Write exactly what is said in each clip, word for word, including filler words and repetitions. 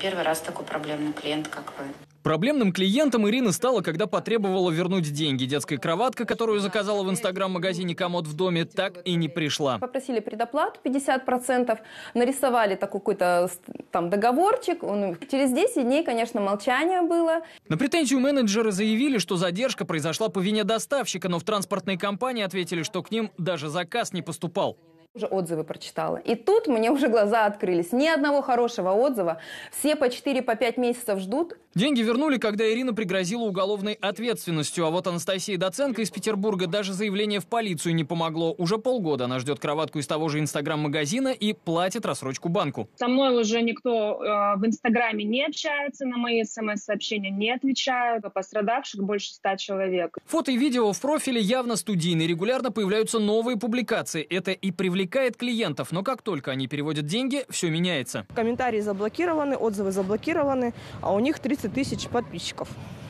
первый раз такой проблемный клиент, как вы. Проблемным клиентом Ирина стала, когда потребовала вернуть деньги. Детская кроватка, которую заказала в инстаграм-магазине «Комод в доме», так и не пришла. Попросили предоплату пятьдесят процентов, нарисовали такой какой-то там договорчик. Он... Через десять дней, конечно, молчание было. На претензию менеджеры заявили, что задержка произошла по вине доставщика, но в транспортной компании ответили, что к ним даже заказ не поступал. Уже отзывы прочитала. И тут мне уже глаза открылись. Ни одного хорошего отзыва. Все по четыре, по пять месяцев ждут. Деньги вернули, когда Ирина пригрозила уголовной ответственностью. А вот Анастасия Доценко из Петербурга даже заявление в полицию не помогло. Уже полгода она ждет кроватку из того же инстаграм-магазина и платит рассрочку банку. Со мной уже никто э, в инстаграме не общается, на мои смс-сообщения не отвечают. Пострадавших больше ста человек. Фото и видео в профиле явно студийные. Регулярно появляются новые публикации. Это и привлекает клиентов. Но как только они переводят деньги, все меняется. Комментарии заблокированы, отзывы заблокированы, а у них тридцать тысяч подписчиков.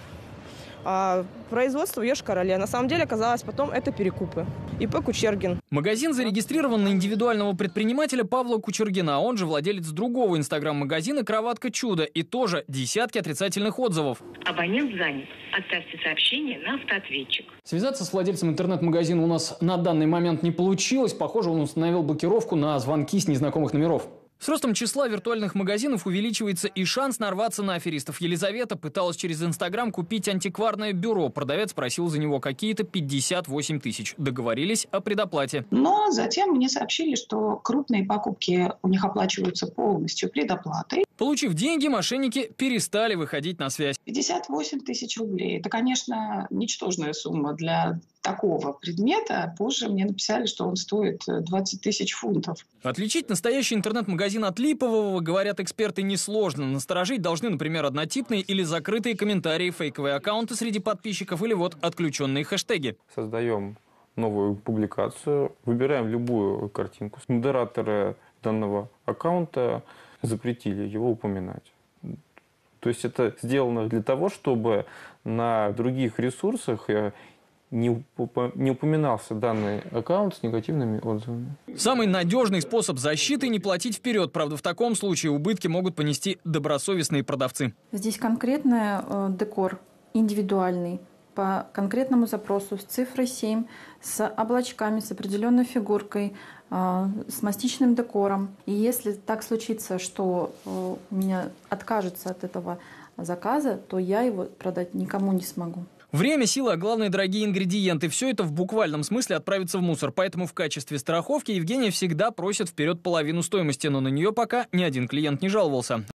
А производство в Йошкар-Оле. На самом деле оказалось потом это перекупы. ИП Кучергин. Магазин зарегистрирован на индивидуального предпринимателя Павла Кучергина. Он же владелец другого инстаграм-магазина «Кроватка Чудо». И тоже десятки отрицательных отзывов. Абонент занят. Оставьте сообщение на автоответчик. Связаться с владельцем интернет-магазина у нас на данный момент не получилось. Похоже, он установил блокировку на звонки с незнакомых номеров. С ростом числа виртуальных магазинов увеличивается и шанс нарваться на аферистов. Елизавета пыталась через Инстаграм купить антикварное бюро. Продавец просил за него какие-то пятьдесят восемь тысяч. Договорились о предоплате. Но затем мне сообщили, что крупные покупки у них оплачиваются полностью предоплатой. Получив деньги, мошенники перестали выходить на связь. пятьдесят восемь тысяч рублей. Это, конечно, ничтожная сумма для такого предмета. Позже мне написали, что он стоит двадцать тысяч фунтов. Отличить настоящий интернет-магазин от липового, говорят эксперты, несложно. Насторожить должны, например, однотипные или закрытые комментарии, фейковые аккаунты среди подписчиков или вот отключенные хэштеги. Создаем новую публикацию, выбираем любую картинку. Модераторы данного аккаунта запретили его упоминать. То есть это сделано для того, чтобы на других ресурсах не упоминался данный аккаунт с негативными отзывами. Самый надежный способ защиты – не платить вперед. Правда, в таком случае убытки могут понести добросовестные продавцы. Здесь конкретный э, декор, индивидуальный, по конкретному запросу, с цифрой семь, с облачками, с определенной фигуркой, э, с мастичным декором. И если так случится, что э, у меня откажется от этого заказа, то я его продать никому не смогу. Время, сила, а главное, дорогие ингредиенты. Все это в буквальном смысле отправится в мусор. Поэтому в качестве страховки Евгения всегда просит вперед половину стоимости. Но на нее пока ни один клиент не жаловался.